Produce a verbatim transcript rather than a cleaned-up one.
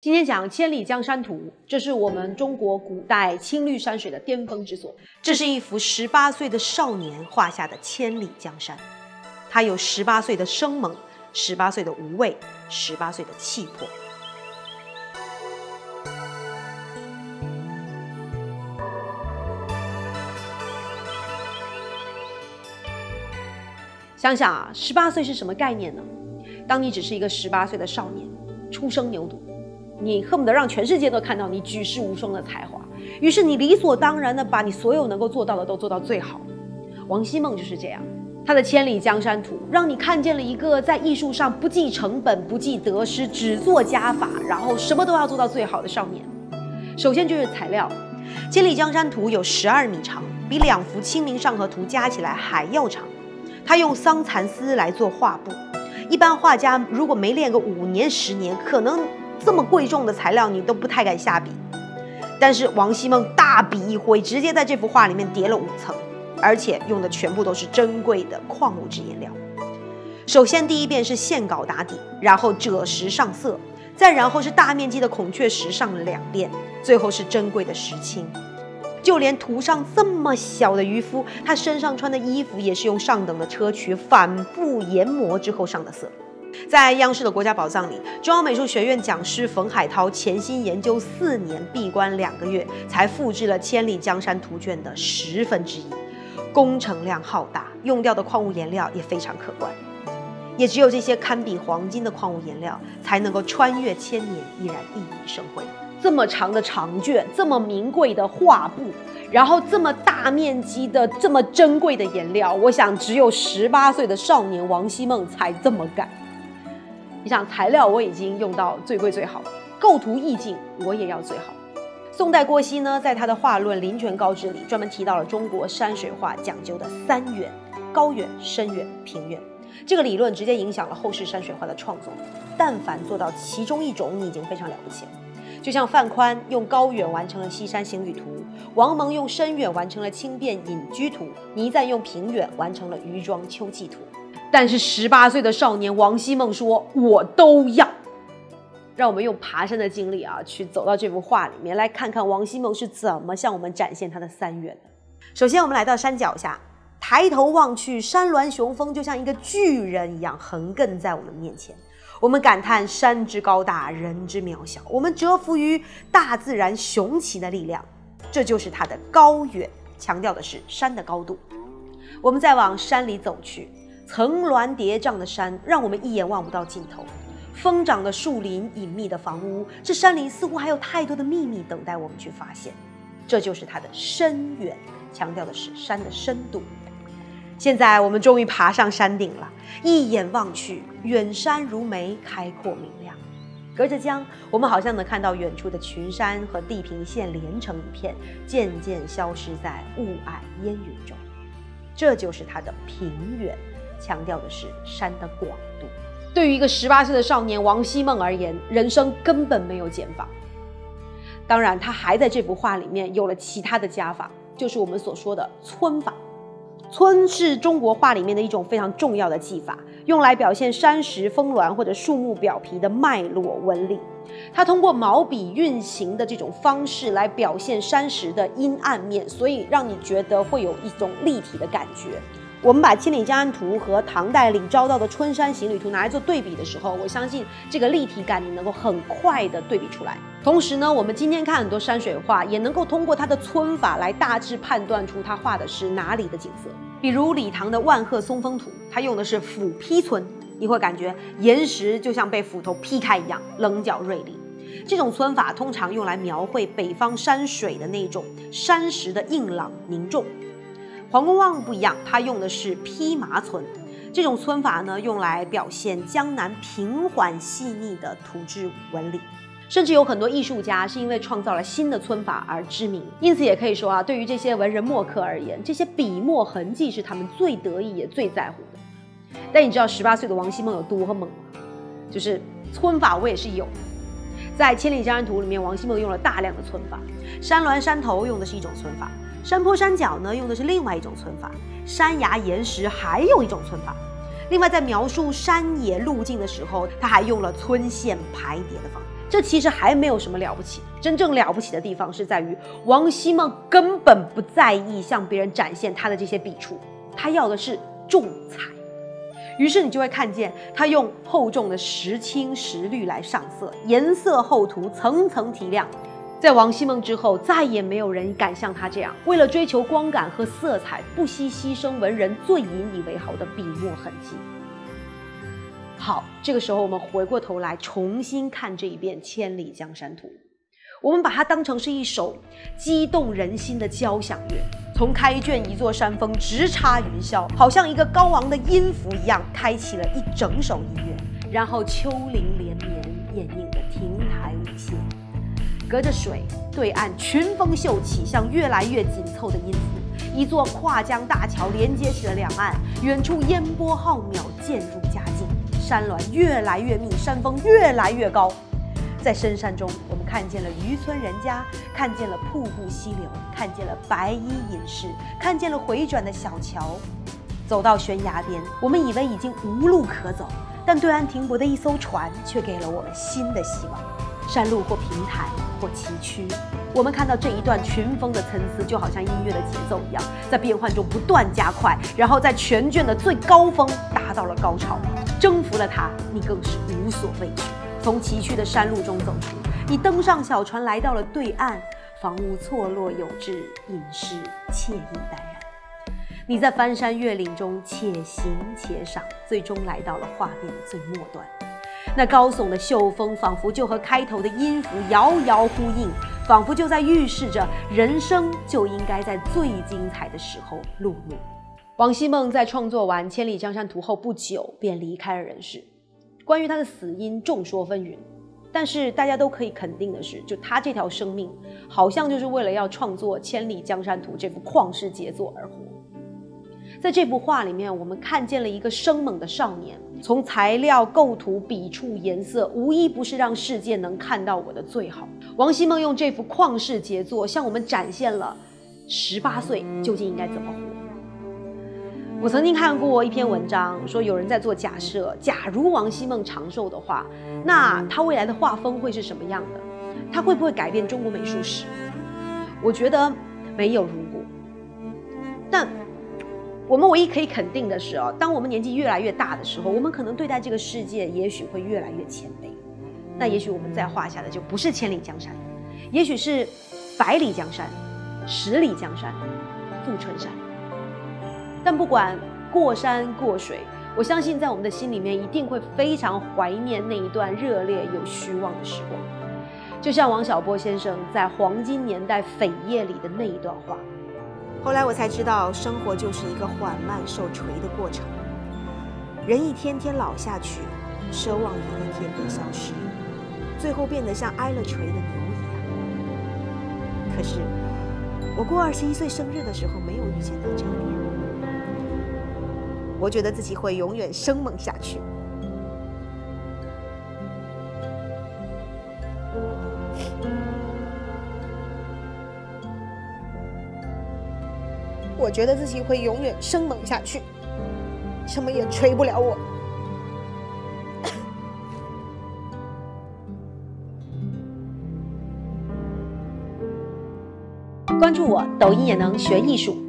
今天讲《千里江山图》，这是我们中国古代青绿山水的巅峰之作。这是一幅十八岁的少年画下的千里江山，他有十八岁的生猛，十八岁的无畏，十八岁的气魄。想想啊，十八岁是什么概念呢？当你只是一个十八岁的少年，初生牛犊，你恨不得让全世界都看到你举世无双的才华，于是你理所当然的把你所有能够做到的都做到最好。王希孟就是这样，他的《千里江山图》让你看见了一个在艺术上不计成本、不计得失，只做加法，然后什么都要做到最好的少年。首先就是材料，《千里江山图》有十二米长，比两幅《清明上河图》加起来还要长。他用桑蚕丝来做画布，一般画家如果没练个五年十年，可能这么贵重的材料你都不太敢下笔。但是王希孟大笔一挥，直接在这幅画里面叠了五层，而且用的全部都是珍贵的矿物质颜料。首先第一遍是线稿打底，然后赭石上色，再然后是大面积的孔雀石上了两遍，最后是珍贵的石青。就连图上这么小的渔夫，他身上穿的衣服也是用上等的砗磲反复研磨之后上的色。在央视的国家宝藏里，中央美术学院讲师冯海涛潜心研究四年，闭关两个月，才复制了《千里江山图卷》的十分之一，工程量浩大，用掉的矿物颜料也非常可观。也只有这些堪比黄金的矿物颜料，才能够穿越千年，依然熠熠生辉。这么长的长卷，这么名贵的画布，然后这么大面积的、这么珍贵的颜料，我想只有十八岁的少年王希孟才这么干。你想，材料我已经用到最贵最好，构图意境我也要最好。宋代郭熙呢，在他的画论《临泉高致》里，专门提到了中国山水画讲究的三远：高远、深远、平远。这个理论直接影响了后世山水画的创作。但凡做到其中一种，你已经非常了不起了。就像范宽用高远完成了《西山行旅图》，王蒙用深远完成了《轻便隐居图》，倪瓒用平远完成了《渔庄秋季图》。但是十八岁的少年王希孟说：“我都要。”让我们用爬山的经历啊，去走到这幅画里面，来看看王希孟是怎么向我们展现他的三远的。首先，我们来到山脚下，抬头望去，山峦雄峰就像一个巨人一样横亘在我们面前。我们感叹山之高大，人之渺小，我们折服于大自然雄奇的力量，这就是它的高远，强调的是山的高度。我们再往山里走去，层峦叠嶂的山让我们一眼望不到尽头，疯长的树林，隐秘的房屋，这山林似乎还有太多的秘密等待我们去发现，这就是它的深远，强调的是山的深度。现在我们终于爬上山顶了，一眼望去，远山如眉，开阔明亮。隔着江，我们好像能看到远处的群山和地平线连成一片，渐渐消失在雾霭烟云中。这就是它的平远，强调的是山的广度。对于一个十八岁的少年王希孟而言，人生根本没有减法。当然，他还在这幅画里面有了其他的加法，就是我们所说的皴法。皴是中国画里面的一种非常重要的技法，用来表现山石、峰峦或者树木表皮的脉络纹理。它通过毛笔运行的这种方式来表现山石的阴暗面，所以让你觉得会有一种立体的感觉。我们把《千里江山图》和唐代李昭道的《春山行旅图》拿来做对比的时候，我相信这个立体感你能够很快的对比出来。同时呢，我们今天看很多山水画，也能够通过它的皴法来大致判断出它画的是哪里的景色。比如李唐的《万壑松风图》，它用的是斧劈皴，你会感觉岩石就像被斧头劈开一样，棱角锐利。这种皴法通常用来描绘北方山水的那种山石的硬朗凝重。黄公望不一样，他用的是披麻皴，这种皴法呢，用来表现江南平缓细腻的土质纹理。甚至有很多艺术家是因为创造了新的皴法而知名，因此也可以说啊，对于这些文人墨客而言，这些笔墨痕迹是他们最得意也最在乎的。但你知道十八岁的王希孟有多猛吗？就是皴法我也是有的。在《千里江山图》里面，王希孟用了大量的皴法，山峦山头用的是一种皴法，山坡山脚呢用的是另外一种皴法，山崖岩石还有一种皴法。另外，在描述山野路径的时候，他还用了皴线排叠的方法。 这其实还没有什么了不起，真正了不起的地方是在于王希孟根本不在意向别人展现他的这些笔触，他要的是重彩。于是你就会看见他用厚重的石青、石绿来上色，颜色厚涂，层层提亮。在王希孟之后，再也没有人敢像他这样，为了追求光感和色彩，不惜牺牲文人最引以为豪的笔墨痕迹。好，这个时候我们回过头来重新看这一遍《千里江山图》，我们把它当成是一首激动人心的交响乐，从开卷一座山峰直插云霄，好像一个高昂的音符一样，开启了一整首音乐。然后丘陵连绵，掩映着亭台五榭，隔着水，对岸群峰秀起，像越来越紧凑的音符。一座跨江大桥连接起了两岸，远处烟波浩渺，渐入佳境。山峦越来越密，山峰越来越高。在深山中，我们看见了渔村人家，看见了瀑布溪流，看见了白衣隐士，看见了回转的小桥。走到悬崖边，我们以为已经无路可走，但对岸停泊的一艘船却给了我们新的希望。山路或平坦或崎岖，我们看到这一段群峰的参差，就好像音乐的节奏一样，在变换中不断加快，然后在全卷的最高峰达到了高潮。征服了它，你更是无所畏惧。从崎岖的山路中走出，你登上小船，来到了对岸，房屋错落有致，饮食惬意淡然。你在翻山越岭中且行且赏，最终来到了画面的最末端。那高耸的秀峰仿佛就和开头的音符遥遥呼应，仿佛就在预示着人生就应该在最精彩的时候落幕。王希孟在创作完《千里江山图》后不久便离开了人世。关于他的死因众说纷纭，但是大家都可以肯定的是，就他这条生命好像就是为了要创作《千里江山图》这幅旷世杰作而活。在这幅画里面，我们看见了一个生猛的少年，从材料、构图、笔触、颜色，无一不是让世界能看到我的最好。王希孟用这幅旷世杰作向我们展现了十八岁究竟应该怎么活。我曾经看过一篇文章，说有人在做假设，假如王希孟长寿的话，那他未来的画风会是什么样的？他会不会改变中国美术史？我觉得没有如果。但我们唯一可以肯定的是哦，当我们年纪越来越大的时候，我们可能对待这个世界也许会越来越谦卑。那也许我们在画下的就不是千里江山，也许是百里江山、十里江山、富春山。但不管过山过水，我相信在我们的心里面一定会非常怀念那一段热烈又虚妄的时光，就像王小波先生在《黄金年代扉页》里的那一段话。后来我才知道，生活就是一个缓慢受锤的过程，人一天天老下去，奢望也一天天消失，最后变得像挨了锤的牛一样。可是我过二十一岁生日的时候，没有预见到这一点。我觉得自己会永远生猛下去。我觉得自己会永远生猛下去，什么也锤不了我。关注我，抖音也能学艺术。